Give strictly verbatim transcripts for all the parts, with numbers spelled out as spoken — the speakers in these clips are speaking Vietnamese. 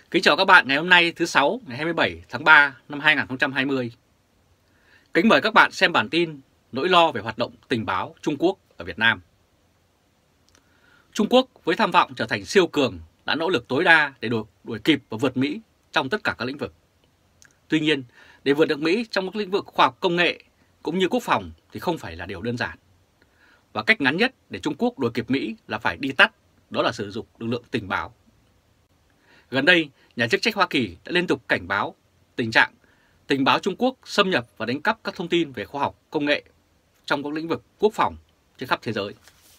Kính chào các bạn ngày hôm nay thứ Sáu ngày hai mươi bảy tháng ba năm hai nghìn không trăm hai mươi. Kính mời các bạn xem bản tin nỗi lo về hoạt động tình báo Trung Quốc ở Việt Nam. Trung Quốc với tham vọng trở thành siêu cường đã nỗ lực tối đa để đuổi, đuổi kịp và vượt Mỹ trong tất cả các lĩnh vực. Tuy nhiên, để vượt được Mỹ trong các lĩnh vực khoa học công nghệ cũng như quốc phòng thì không phải là điều đơn giản. Và cách ngắn nhất để Trung Quốc đuổi kịp Mỹ là phải đi tắt, đó là sử dụng lực lượng tình báo. Gần đây, nhà chức trách Hoa Kỳ đã liên tục cảnh báo tình trạng tình báo Trung Quốc xâm nhập và đánh cắp các thông tin về khoa học, công nghệ trong các lĩnh vực quốc phòng trên khắp thế giới.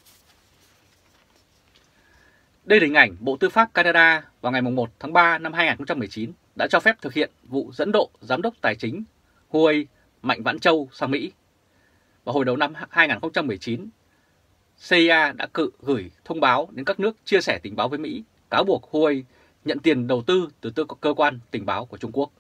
Đây là hình ảnh Bộ Tư pháp Canada vào ngày mùng một tháng ba năm hai nghìn không trăm mười chín đã cho phép thực hiện vụ dẫn độ Giám đốc Tài chính Huawei Mạnh Vãn Châu sang Mỹ. Vào hồi đầu năm hai nghìn không trăm mười chín, C I A đã cự gửi thông báo đến các nước chia sẻ tình báo với Mỹ, cáo buộc Huawei nhận tiền đầu tư từ cơ quan tình báo của Trung Quốc.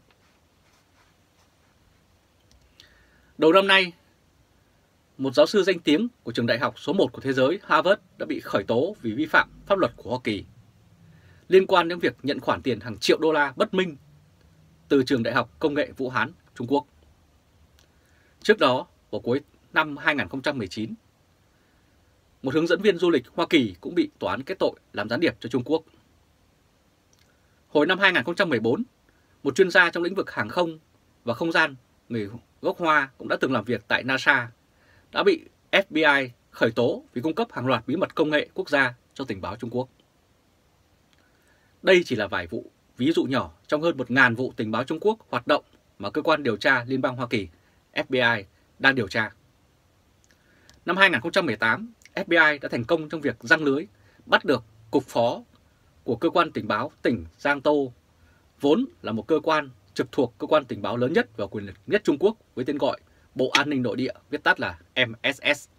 Đầu năm nay, một giáo sư danh tiếng của trường đại học số một của thế giới Harvard đã bị khởi tố vì vi phạm pháp luật của Hoa Kỳ liên quan đến việc nhận khoản tiền hàng triệu đô la bất minh từ trường đại học công nghệ Vũ Hán, Trung Quốc. Trước đó, vào cuối năm hai nghìn không trăm mười chín, một hướng dẫn viên du lịch Hoa Kỳ cũng bị tòa án kết tội làm gián điệp cho Trung Quốc. Hồi năm hai nghìn không trăm mười bốn, một chuyên gia trong lĩnh vực hàng không và không gian người gốc Hoa cũng đã từng làm việc tại NASA, đã bị F B I khởi tố vì cung cấp hàng loạt bí mật công nghệ quốc gia cho tình báo Trung Quốc. Đây chỉ là vài vụ ví dụ nhỏ trong hơn một nghìn vụ tình báo Trung Quốc hoạt động mà cơ quan điều tra Liên bang Hoa Kỳ F B I đang điều tra. Năm hai nghìn không trăm mười tám, F B I đã thành công trong việc giăng lưới bắt được cục phó của cơ quan tình báo tỉnh Giang Tô, vốn là một cơ quan trực thuộc cơ quan tình báo lớn nhất và quyền lực nhất Trung Quốc với tên gọi Bộ An ninh Nội địa, viết tắt là M S S.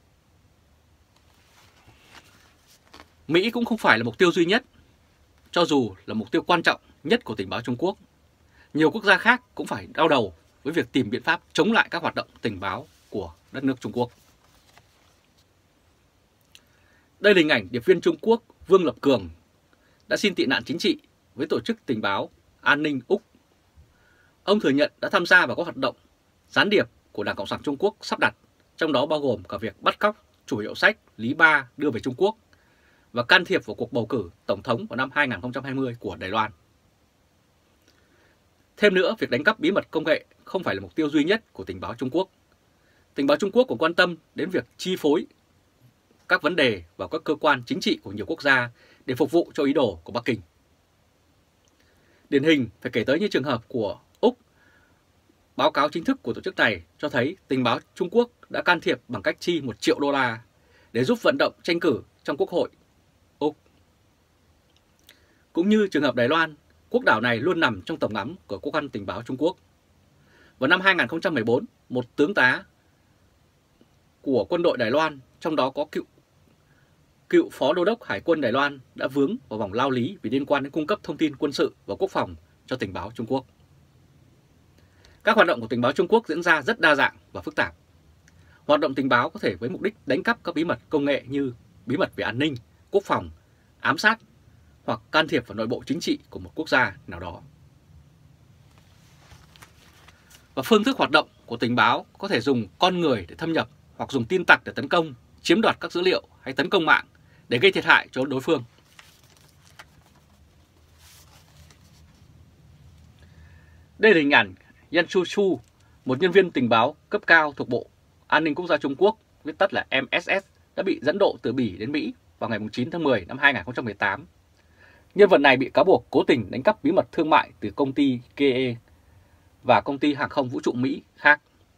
Mỹ cũng không phải là mục tiêu duy nhất, cho dù là mục tiêu quan trọng nhất của tình báo Trung Quốc. Nhiều quốc gia khác cũng phải đau đầu với việc tìm biện pháp chống lại các hoạt động tình báo của đất nước Trung Quốc. Đây là hình ảnh điệp viên Trung Quốc Vương Lập Cường đã xin tị nạn chính trị với Tổ chức Tình báo An ninh Úc. Ông thừa nhận đã tham gia vào các hoạt động gián điệp của Đảng Cộng sản Trung Quốc sắp đặt, trong đó bao gồm cả việc bắt cóc chủ hiệu sách Lý Ba đưa về Trung Quốc và can thiệp vào cuộc bầu cử Tổng thống vào năm hai nghìn không trăm hai mươi của Đài Loan. Thêm nữa, việc đánh cắp bí mật công nghệ không phải là mục tiêu duy nhất của tình báo Trung Quốc. Tình báo Trung Quốc cũng quan tâm đến việc chi phối các vấn đề vào các cơ quan chính trị của nhiều quốc gia để phục vụ cho ý đồ của Bắc Kinh. Điển hình phải kể tới như trường hợp của Úc. Báo cáo chính thức của tổ chức này cho thấy tình báo Trung Quốc đã can thiệp bằng cách chi một triệu đô la để giúp vận động tranh cử trong Quốc hội Úc. Cũng như trường hợp Đài Loan, quốc đảo này luôn nằm trong tầm ngắm của cơ quan tình báo Trung Quốc. Vào năm hai nghìn không trăm mười bốn, một tướng tá của quân đội Đài Loan, trong đó có cựu cựu phó đô đốc Hải quân Đài Loan, đã vướng vào vòng lao lý vì liên quan đến cung cấp thông tin quân sự và quốc phòng cho tình báo Trung Quốc. Các hoạt động của tình báo Trung Quốc diễn ra rất đa dạng và phức tạp. Hoạt động tình báo có thể với mục đích đánh cắp các bí mật công nghệ như bí mật về an ninh, quốc phòng, ám sát hoặc can thiệp vào nội bộ chính trị của một quốc gia nào đó. Và phương thức hoạt động của tình báo có thể dùng con người để thâm nhập hoặc dùng tin tặc để tấn công, chiếm đoạt các dữ liệu hay tấn công mạng để gây thiệt hại cho đối phương. Đây là hình ảnh Yan Shu, một nhân viên tình báo cấp cao thuộc Bộ An ninh Quốc gia Trung Quốc, viết tắt là M S S, đã bị dẫn độ từ Bỉ đến Mỹ vào ngày chín tháng mười năm hai nghìn không trăm mười tám. Nhân vật này bị cáo buộc cố tình đánh cắp bí mật thương mại từ công ty K E và công ty hàng không vũ trụ Mỹ khác.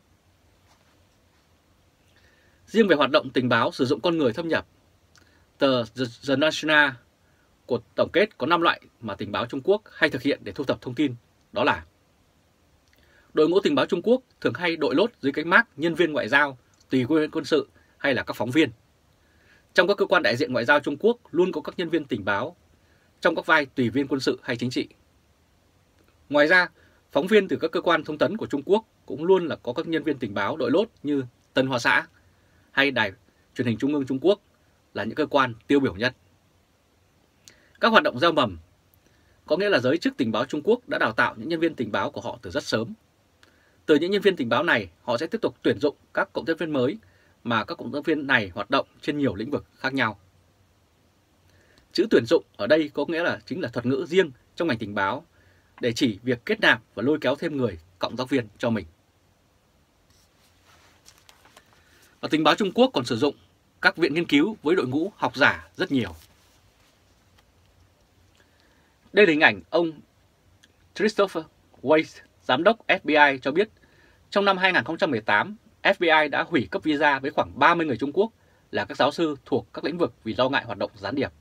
Riêng về hoạt động tình báo sử dụng con người thâm nhập, tờ The National của tổng kết có năm loại mà tình báo Trung Quốc hay thực hiện để thu thập thông tin, đó là: đội ngũ tình báo Trung Quốc thường hay đội lốt dưới cái mác nhân viên ngoại giao, tùy viên quân sự hay là các phóng viên. Trong các cơ quan đại diện ngoại giao Trung Quốc luôn có các nhân viên tình báo trong các vai tùy viên quân sự hay chính trị. Ngoài ra, phóng viên từ các cơ quan thông tấn của Trung Quốc cũng luôn là có các nhân viên tình báo đội lốt như Tân Hoa Xã hay Đài Truyền hình Trung ương Trung Quốc là những cơ quan tiêu biểu nhất. Các hoạt động gieo mầm có nghĩa là giới chức tình báo Trung Quốc đã đào tạo những nhân viên tình báo của họ từ rất sớm. Từ những nhân viên tình báo này, họ sẽ tiếp tục tuyển dụng các cộng tác viên mới mà các cộng tác viên này hoạt động trên nhiều lĩnh vực khác nhau. Chữ tuyển dụng ở đây có nghĩa là chính là thuật ngữ riêng trong ngành tình báo để chỉ việc kết nạp và lôi kéo thêm người cộng tác viên cho mình. Và tình báo Trung Quốc còn sử dụng các viện nghiên cứu với đội ngũ học giả rất nhiều. Đây là hình ảnh ông Christopher Wray, giám đốc F B I cho biết trong năm hai nghìn không trăm mười tám, F B I đã hủy cấp visa với khoảng ba mươi người Trung Quốc là các giáo sư thuộc các lĩnh vực vì lo ngại hoạt động gián điệp.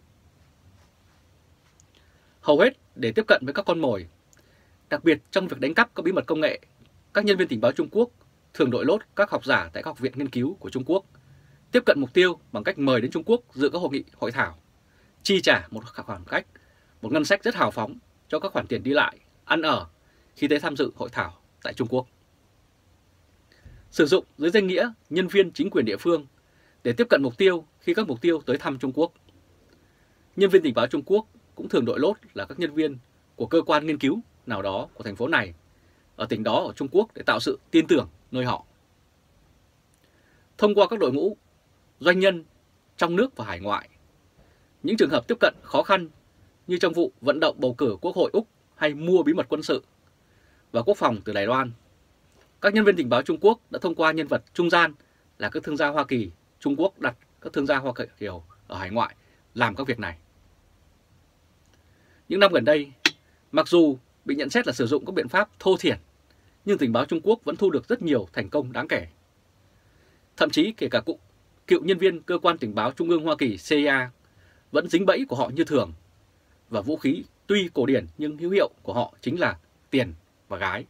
Hầu hết để tiếp cận với các con mồi, đặc biệt trong việc đánh cắp các bí mật công nghệ, các nhân viên tình báo Trung Quốc thường đội lốt các học giả tại các học viện nghiên cứu của Trung Quốc, tiếp cận mục tiêu bằng cách mời đến Trung Quốc dự các hội nghị hội thảo, chi trả một khoản cách, một ngân sách rất hào phóng cho các khoản tiền đi lại, ăn ở khi tới tham dự hội thảo tại Trung Quốc. Sử dụng dưới danh nghĩa nhân viên chính quyền địa phương để tiếp cận mục tiêu khi các mục tiêu tới thăm Trung Quốc. Nhân viên tình báo Trung Quốc cũng thường đội lốt là các nhân viên của cơ quan nghiên cứu nào đó của thành phố này, ở tỉnh đó ở Trung Quốc để tạo sự tin tưởng nơi họ. Thông qua các đội ngũ doanh nhân trong nước và hải ngoại, những trường hợp tiếp cận khó khăn như trong vụ vận động bầu cử Quốc hội Úc hay mua bí mật quân sự và quốc phòng từ Đài Loan, các nhân viên tình báo Trung Quốc đã thông qua nhân vật trung gian là các thương gia Hoa Kỳ, Trung Quốc đặt các thương gia Hoa Kỳ ở hải ngoại làm các việc này. Những năm gần đây, mặc dù bị nhận xét là sử dụng các biện pháp thô thiển, nhưng tình báo Trung Quốc vẫn thu được rất nhiều thành công đáng kể. Thậm chí kể cả cụ, cựu nhân viên cơ quan tình báo Trung ương Hoa Kỳ C I A vẫn dính bẫy của họ như thường, và vũ khí tuy cổ điển nhưng hữu hiệu của họ chính là tiền và gái.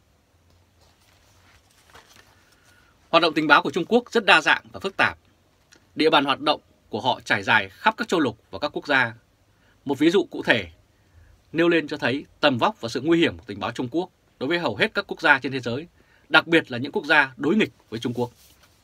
Hoạt động tình báo của Trung Quốc rất đa dạng và phức tạp. Địa bàn hoạt động của họ trải dài khắp các châu lục và các quốc gia. Một ví dụ cụ thể nêu lên cho thấy tầm vóc và sự nguy hiểm của tình báo Trung Quốc đối với hầu hết các quốc gia trên thế giới, đặc biệt là những quốc gia đối nghịch với Trung Quốc.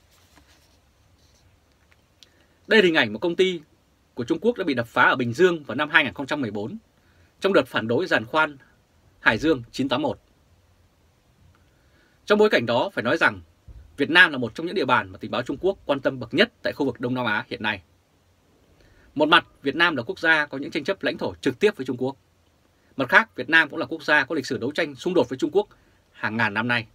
Đây là hình ảnh một công ty của Trung Quốc đã bị đập phá ở Bình Dương vào năm hai nghìn không trăm mười bốn trong đợt phản đối giàn khoan Hải Dương chín tám một. Trong bối cảnh đó, phải nói rằng Việt Nam là một trong những địa bàn mà tình báo Trung Quốc quan tâm bậc nhất tại khu vực Đông Nam Á hiện nay. Một mặt, Việt Nam là quốc gia có những tranh chấp lãnh thổ trực tiếp với Trung Quốc. Mặt khác, Việt Nam cũng là quốc gia có lịch sử đấu tranh xung đột với Trung Quốc hàng ngàn năm nay.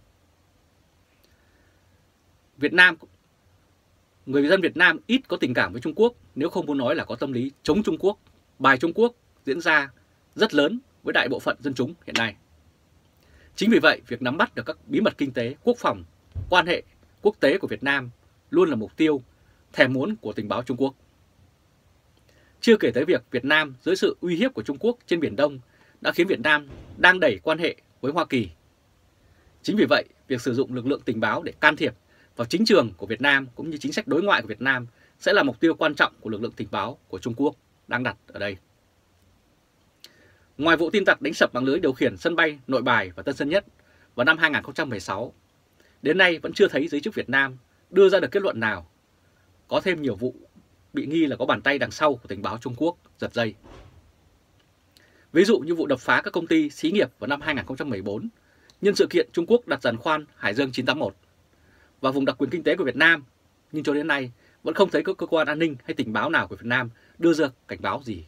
Việt Nam, người dân Việt Nam ít có tình cảm với Trung Quốc, nếu không muốn nói là có tâm lý chống Trung Quốc, bài Trung Quốc diễn ra rất lớn với đại bộ phận dân chúng hiện nay. Chính vì vậy, việc nắm bắt được các bí mật kinh tế, quốc phòng, quan hệ quốc tế của Việt Nam luôn là mục tiêu thèm muốn của tình báo Trung Quốc. Chưa kể tới việc Việt Nam dưới sự uy hiếp của Trung Quốc trên Biển Đông đã khiến Việt Nam đang đẩy quan hệ với Hoa Kỳ. Chính vì vậy, việc sử dụng lực lượng tình báo để can thiệp vào chính trường của Việt Nam cũng như chính sách đối ngoại của Việt Nam sẽ là mục tiêu quan trọng của lực lượng tình báo của Trung Quốc đang đặt ở đây. Ngoài vụ tin tặc đánh sập mạng lưới điều khiển sân bay Nội Bài và Tân Sơn Nhất vào năm hai nghìn không trăm mười sáu, đến nay vẫn chưa thấy giới chức Việt Nam đưa ra được kết luận nào. Có thêm nhiều vụ bị nghi là có bàn tay đằng sau của tình báo Trung Quốc giật dây. Ví dụ như vụ đập phá các công ty xí nghiệp vào năm hai nghìn không trăm mười bốn nhân sự kiện Trung Quốc đặt giàn khoan Hải Dương chín tám một và vùng đặc quyền kinh tế của Việt Nam, nhưng cho đến nay vẫn không thấy các cơ quan an ninh hay tình báo nào của Việt Nam đưa ra cảnh báo gì.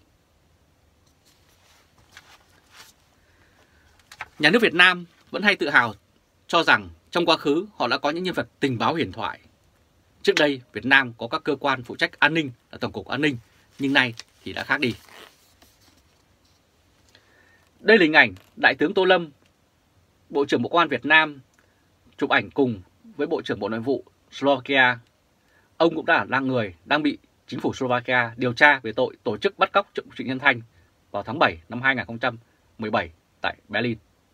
Nhà nước Việt Nam vẫn hay tự hào cho rằng trong quá khứ họ đã có những nhân vật tình báo huyền thoại. Trước đây Việt Nam có các cơ quan phụ trách an ninh là Tổng cục An ninh, nhưng nay thì đã khác đi. Đây là hình ảnh Đại tướng Tô Lâm, Bộ trưởng Bộ Công an Việt Nam, chụp ảnh cùng với Bộ trưởng Bộ Nội vụ Slovakia. Ông cũng đã là người đang bị chính phủ Slovakia điều tra về tội tổ chức bắt cóc Trịnh Nhân Thanh vào tháng bảy năm hai nghìn không trăm mười bảy tại Berlin.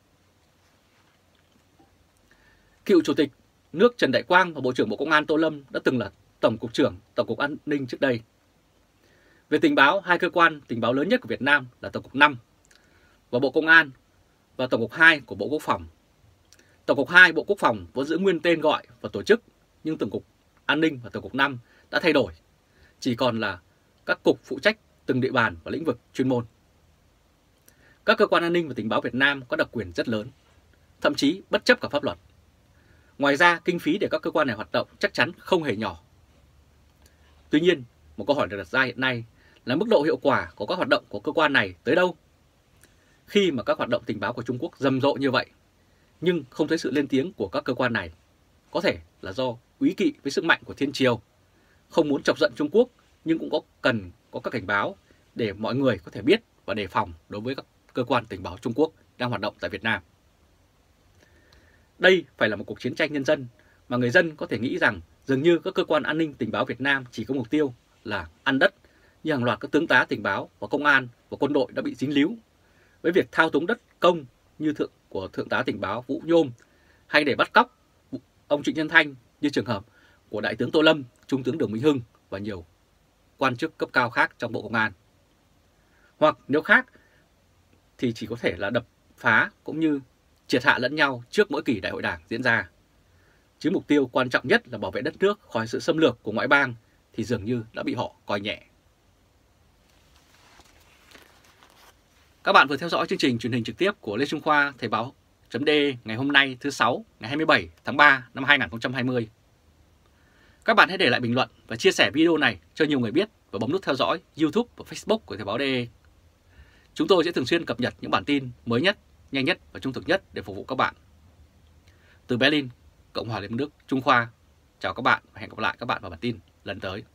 Cựu Chủ tịch nước Trần Đại Quang và Bộ trưởng Bộ Công an Tô Lâm đã từng là Tổng cục trưởng Tổng cục An ninh trước đây. Về tình báo, hai cơ quan tình báo lớn nhất của Việt Nam là Tổng cục năm và Bộ Công an và Tổng cục hai của Bộ Quốc phòng. Tổng cục hai Bộ Quốc phòng vẫn giữ nguyên tên gọi và tổ chức, nhưng Tổng cục An ninh và Tổng cục năm đã thay đổi, chỉ còn là các cục phụ trách từng địa bàn và lĩnh vực chuyên môn. các cơ quan an ninh và tình báo Việt Nam có đặc quyền rất lớn, thậm chí bất chấp cả pháp luật. Ngoài ra, kinh phí để các cơ quan này hoạt động chắc chắn không hề nhỏ. Tuy nhiên, một câu hỏi được đặt ra hiện nay là mức độ hiệu quả của các hoạt động của cơ quan này tới đâu? Khi mà các hoạt động tình báo của Trung Quốc rầm rộ như vậy, nhưng không thấy sự lên tiếng của các cơ quan này, có thể là do úy kỵ với sức mạnh của thiên triều, không muốn chọc giận Trung Quốc nhưng cũng có cần có các cảnh báo để mọi người có thể biết và đề phòng đối với các cơ quan tình báo Trung Quốc đang hoạt động tại Việt Nam. Đây phải là một cuộc chiến tranh nhân dân mà người dân có thể nghĩ rằng dường như các cơ quan an ninh tình báo Việt Nam chỉ có mục tiêu là ăn đất, như hàng loạt các tướng tá tình báo và công an và quân đội đã bị dính líu với việc thao túng đất công như thượng của thượng tá tình báo Vũ Nhôm, hay để bắt cóc ông Trịnh Nhân Thanh như trường hợp của đại tướng Tô Lâm, trung tướng Đường Minh Hưng và nhiều quan chức cấp cao khác trong Bộ Công an. Hoặc nếu khác thì chỉ có thể là đập phá cũng như triệt hạ lẫn nhau trước mỗi kỳ đại hội đảng diễn ra. Chứ mục tiêu quan trọng nhất là bảo vệ đất nước khỏi sự xâm lược của ngoại bang thì dường như đã bị họ coi nhẹ. Các bạn vừa theo dõi chương trình truyền hình trực tiếp của Lê Trung Khoa Thời báo.de ngày hôm nay thứ Sáu ngày hai mươi bảy tháng ba năm hai nghìn không trăm hai mươi. Các bạn hãy để lại bình luận và chia sẻ video này cho nhiều người biết và bấm nút theo dõi YouTube và Facebook của Thời báo.de. Chúng tôi sẽ thường xuyên cập nhật những bản tin mới nhất, nhanh nhất và trung thực nhất để phục vụ các bạn. Từ Berlin, Cộng hòa Liên bang Đức, Trung Khoa, chào các bạn và hẹn gặp lại các bạn vào bản tin lần tới.